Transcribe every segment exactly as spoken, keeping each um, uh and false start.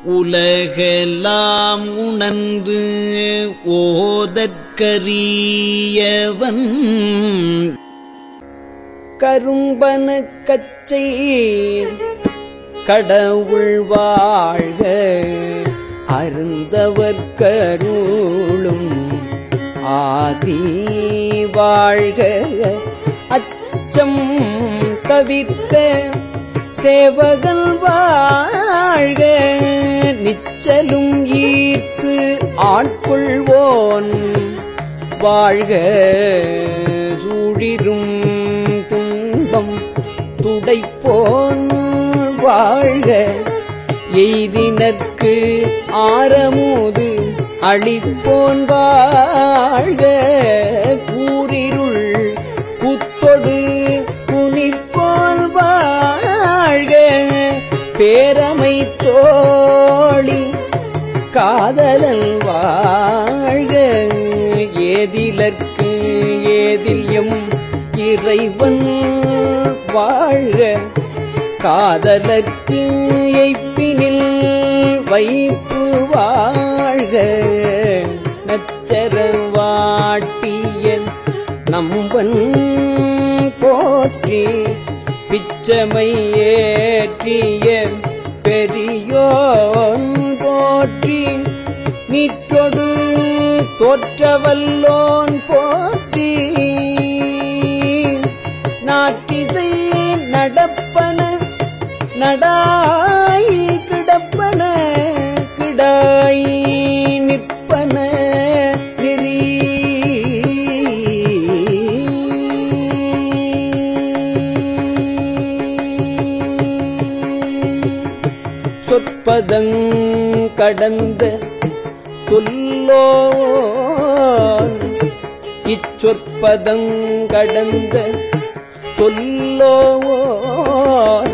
உலகெல்லாம் உணர்ந்து ஓதற்கரியவன் கரும்பன கச்சை கடவுள் வாழ்க அருந்தவர் கருளும் ஆதி வாழ்க அச்சம் தவிர்த்த சேவகல் வாழ்க நிச்சலும் ஈர்த்து ஆட்கொள்வோன் வாழ்க சூழிரும் துன்பம் துடைப்போன் வாழ்க எய்தினர்க்கு ஆரமுது அளிப்போன் வாழ்க கூரிருள் புத்தொடு புனிப்போன் வாழ்க பேரமை தோழி காதலன் வாழ்க ஏதிலர்க்கு ஏதில்யம் இறைவன் வாழ்க காதலர்க்கு எய்ப்பினில் வைப்பு வாழ்க நச்சர வாட்டியன் நம்பன் போற்றி பிச்சமை ஏற்றிய பெரியோன் போற்றி நீற்றொடு தோற்றவல்லோன் போற்றி நாட்டிசை நடப்பன நடாய் கிடப்பன கிடாய் நிற்பன நெறி சொற்பதங் கடந்த சொல்லோன் இச்சொற்பதங் கடந்த சொல்லோன்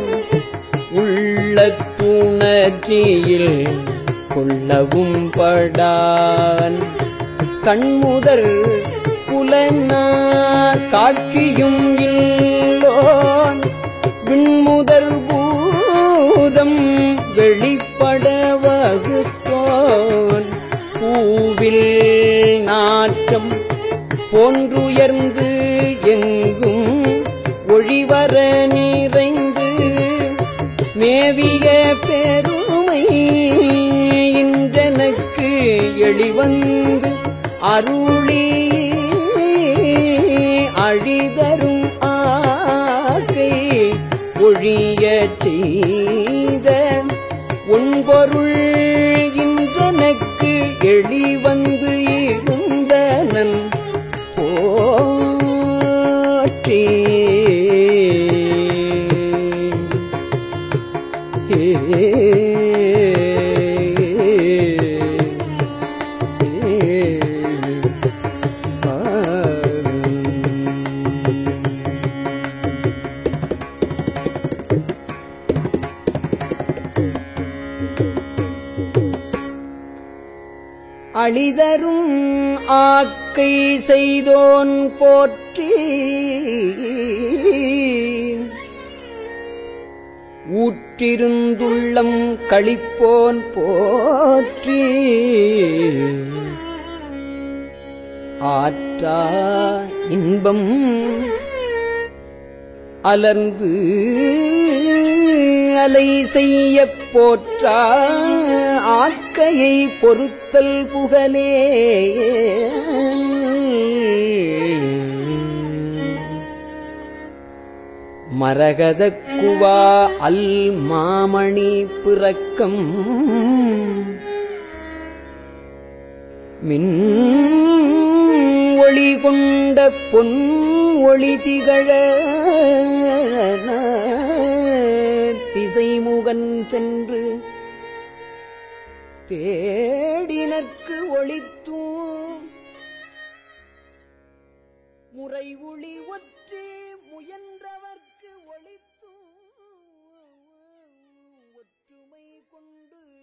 உள்ளத்துணர்ச்சியில் கொள்ளவும் படான் கண்முதல் புலனார் காட்சியும் இல்லோன் விண்முதல் பூதம் வெளிப்பட வகுத்தோன் பூவில் நாற்றம் போன்றுயர்ந்து எங்கும் ஒழிவர நிறைந்து மேவிய பெருமை இன்றனக்கு எளிவந்து அருளி அழிதரும் ஆக்கை ஒழியச் செய்த ஒன்பொருள் இன்றனக்கு எளிவந்து இருந்தனன் போற்றி அழிதரும் ஆக்கை செய்தோன் போற்றி ஊற்றிருந்துள்ளம் களிப்போன் போற்றி ஆற்றா இன்பம் அலர்ந்து அலை செய்ய போற்றா ஆக்கையை பொறுத்தல் புகழே மரகதக் குவா அல் மாமணி பிறக்கம் மின் ஒளி கொண்ட பொன் ஒளி திகழ திசைமுகன் சென்று தேடினர்க்கு ஒளித்தூம் முறை ஒளி ஒற்றி முயன்றவர்க்கு ஒளித்தூம் ஒற்றுமை கொண்டு